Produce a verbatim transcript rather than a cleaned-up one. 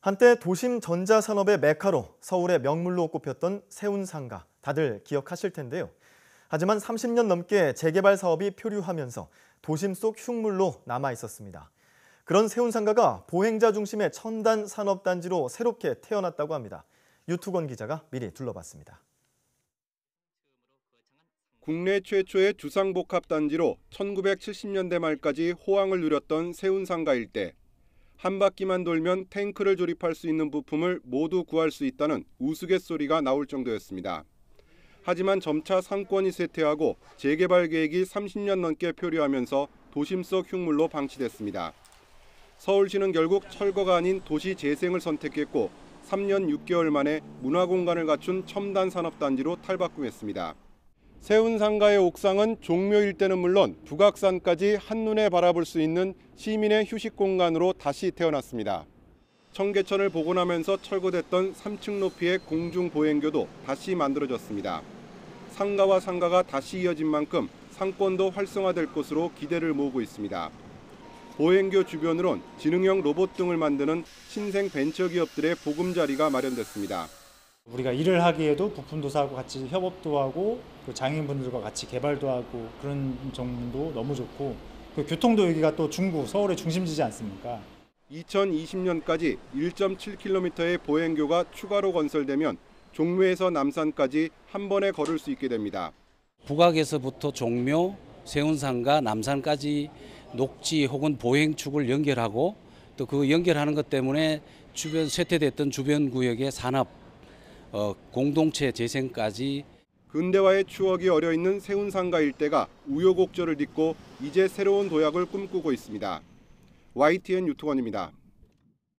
한때 도심 전자산업의 메카로 서울의 명물로 꼽혔던 세운상가, 다들 기억하실 텐데요. 하지만 삼십 년 넘게 재개발 사업이 표류하면서 도심 속 흉물로 남아 있었습니다. 그런 세운상가가 보행자 중심의 첨단 산업단지로 새롭게 태어났다고 합니다. 유투건 기자가 미리 둘러봤습니다. 국내 최초의 주상복합단지로 천구백칠십 년대 말까지 호황을 누렸던 세운상가 일대. 한 바퀴만 돌면 탱크를 조립할 수 있는 부품을 모두 구할 수 있다는 우스갯소리가 나올 정도였습니다. 하지만 점차 상권이 쇠퇴하고 재개발 계획이 삼십 년 넘게 표류하면서 도심 속 흉물로 방치됐습니다. 서울시는 결국 철거가 아닌 도시 재생을 선택했고 삼 년 육 개월 만에 문화공간을 갖춘 첨단 산업단지로 탈바꿈했습니다. 세운상가의 옥상은 종묘 일대는 물론 북악산까지 한눈에 바라볼 수 있는 시민의 휴식 공간으로 다시 태어났습니다. 청계천을 복원하면서 철거됐던 삼 층 높이의 공중 보행교도 다시 만들어졌습니다. 상가와 상가가 다시 이어진 만큼 상권도 활성화될 것으로 기대를 모으고 있습니다. 보행교 주변으론 지능형 로봇 등을 만드는 신생 벤처기업들의 보금자리가 마련됐습니다. 우리가 일을 하기에도 부품도 사고 같이 협업도 하고 그 장애인분들과 같이 개발도 하고 그런 점도 너무 좋고 그 교통도 여기가 또 중구, 서울의 중심지지 않습니까? 이천이십 년까지 일 점 칠 킬로미터의 보행교가 추가로 건설되면 종묘에서 남산까지 한 번에 걸을 수 있게 됩니다. 북악에서부터 종묘, 세운상가, 남산까지 녹지 혹은 보행축을 연결하고 또 그 연결하는 것 때문에 주변 쇠퇴됐던 주변 구역의 산업, 어, 공동체 재생까지. 근대화의 추억이 어려있는 세운상가 일대가 우여곡절을 딛고 이제 새로운 도약을 꿈꾸고 있습니다. 와이티엔 유투건입니다.